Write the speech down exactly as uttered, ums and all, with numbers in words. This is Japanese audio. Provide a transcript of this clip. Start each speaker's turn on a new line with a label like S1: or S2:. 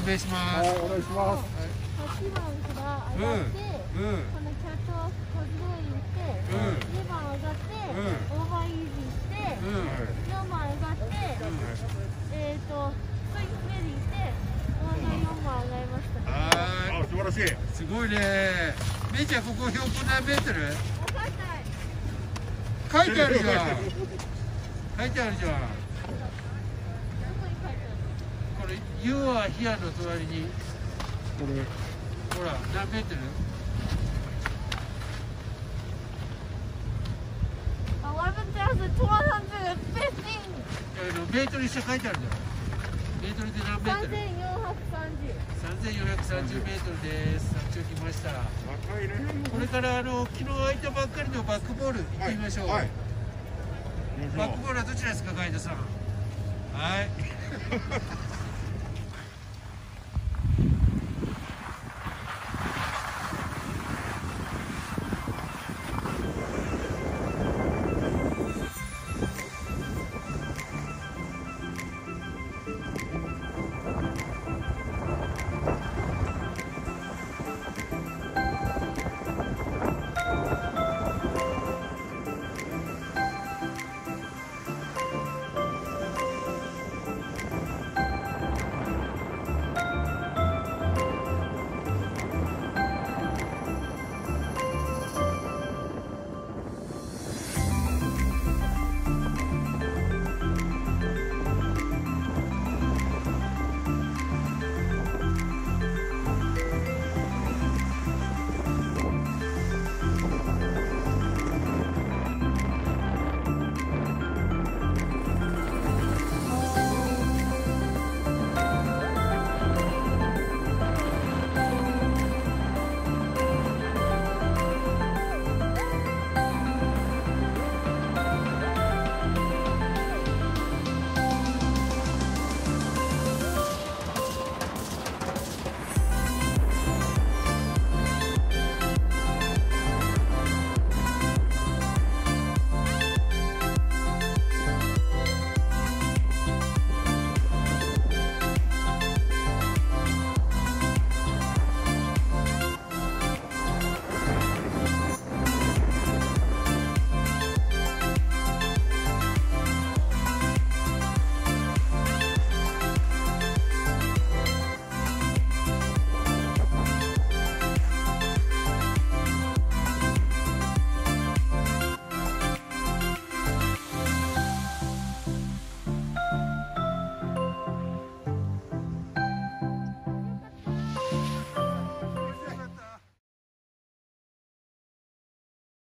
S1: 願いします。
S2: お願いします。
S3: はちばんから上がって、このキャットコズロインして、にばん上がって、オーバーイージーして、よんばん上がって、えっと、スイスメリーして、このよんばん上がりました。
S1: はい。
S2: あ、素晴らしい。
S1: すごいね。めいちゃん、ここ標高何メートル？書いてあるじゃん。書いてあるじゃん。これ、You are here の隣に。
S2: これ。
S1: ほら、何メートル？メートルにして書いてあるじゃん。メートルで何メートル？さんぜんよんひゃくさんじゅう。さんぜんよんひゃくさんじゅうメートルです。山頂来ました。これからあの昨日開いたばっかりのバックボール行ってみましょう。はいはい、バックボールはどちらですか、ガイドさん。はい。